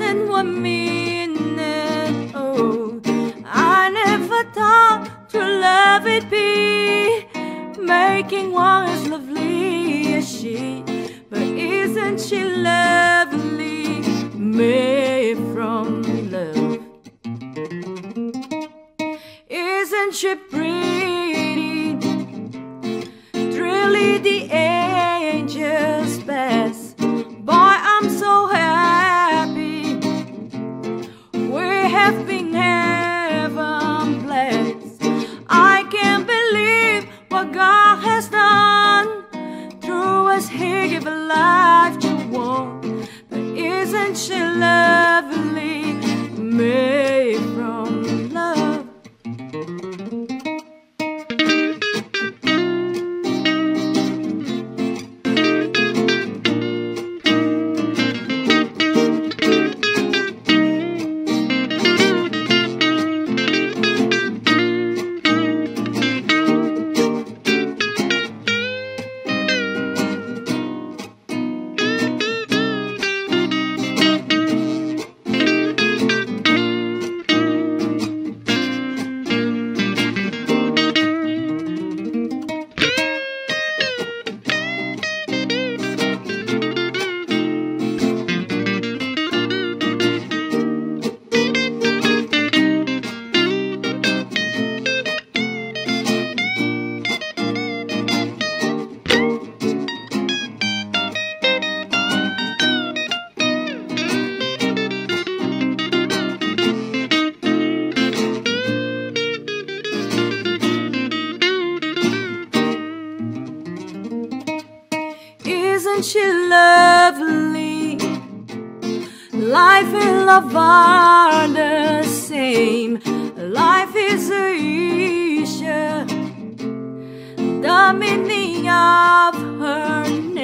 in 1 minute. Oh, I never thought to love it be making one as lovely as she. But isn't she lovely, made from love? Isn't she pretty, truly the angel's best? Boy, I'm so happy we have been heaven blessed. I can't believe what God has done through us. He gave a life to one. But isn't she lovely, made from love? Isn't she lovely? Life and love are the same. Life is Aisha, the meaning of her name.